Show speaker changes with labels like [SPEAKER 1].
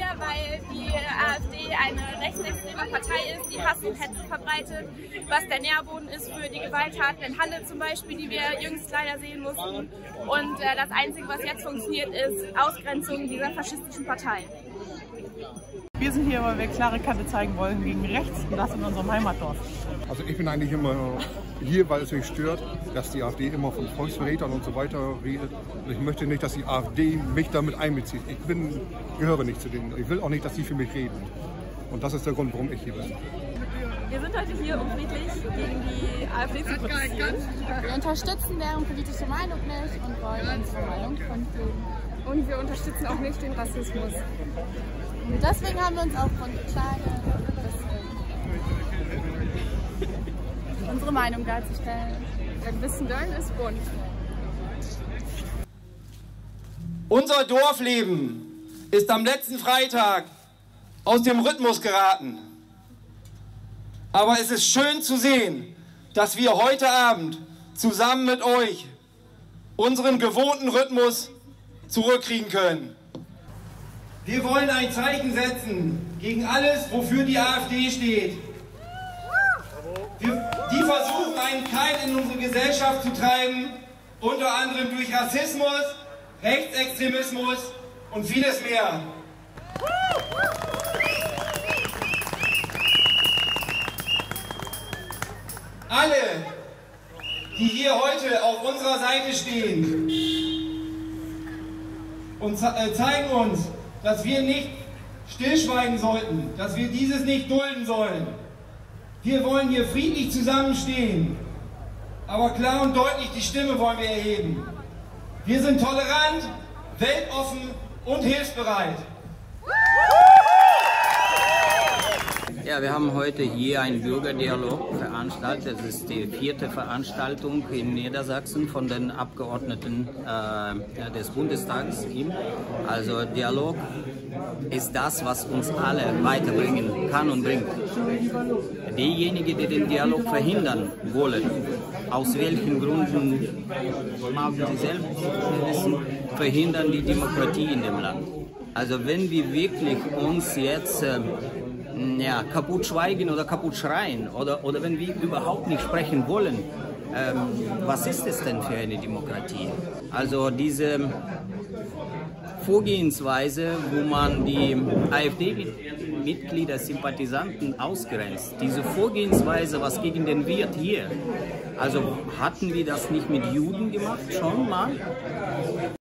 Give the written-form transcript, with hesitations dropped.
[SPEAKER 1] weil die AfD eine rechtsextreme Partei ist, die Hass und Hetze verbreitet, was der Nährboden ist für die Gewalttaten in Halle zum Beispiel, die wir jüngst leider sehen mussten. Und das Einzige, was jetzt funktioniert, ist Ausgrenzung dieser faschistischen Partei.
[SPEAKER 2] Wir sind hier, weil wir klare Kante zeigen wollen gegen rechts und das in unserem Heimatdorf.
[SPEAKER 3] Also ich bin eigentlich immer hier, weil es mich stört, dass die AfD immer von Volksverrätern und so weiter redet. Und ich möchte nicht, dass die AfD mich damit einbezieht. Gehöre nicht zu denen. Ich will auch nicht, dass sie für mich reden. Und das ist der Grund, warum ich hier bin.
[SPEAKER 4] Wir sind heute hier, um friedlich gegen die AfD zu protestieren.
[SPEAKER 5] Wir unterstützen deren politische Meinung nicht und wollen unsere Meinung kundtun.
[SPEAKER 4] Und wir unterstützen auch nicht den Rassismus.
[SPEAKER 5] Und deswegen haben wir uns auch von kleinen unsere Meinung darzustellen.
[SPEAKER 4] Ein bisschen Dölln ist bunt.
[SPEAKER 6] Unser Dorfleben ist am letzten Freitag aus dem Rhythmus geraten. Aber es ist schön zu sehen, dass wir heute Abend zusammen mit euch unseren gewohnten Rhythmus zurückkriegen können. Wir wollen ein Zeichen setzen gegen alles, wofür die AfD steht. Die versuchen, einen Keil in unsere Gesellschaft zu treiben, unter anderem durch Rassismus, Rechtsextremismus und vieles mehr. Alle, die hier heute auf unserer Seite stehen und zeigen uns, dass wir nicht stillschweigen sollten, dass wir dieses nicht dulden sollen. Wir wollen hier friedlich zusammenstehen, aber klar und deutlich die Stimme wollen wir erheben. Wir sind tolerant, weltoffen und hilfsbereit.
[SPEAKER 7] Ja, wir haben heute hier einen Bürgerdialog veranstaltet. Das ist die 4. Veranstaltung in Niedersachsen von den Abgeordneten des Bundestages. Also Dialog ist das, was uns alle weiterbringen kann und bringt. Diejenigen, die den Dialog verhindern wollen, aus welchen Gründen mag sie selbst wissen, verhindern die Demokratie in dem Land. Also wenn wir wirklich uns jetzt kaputt schweigen oder kaputt schreien oder wenn wir überhaupt nicht sprechen wollen, was ist es denn für eine Demokratie? Also diese Vorgehensweise, wo man die AfD-Mitglieder, Sympathisanten ausgrenzt, diese Vorgehensweise, was gegen den Wirt hier, also hatten wir das nicht mit Juden gemacht, schon mal?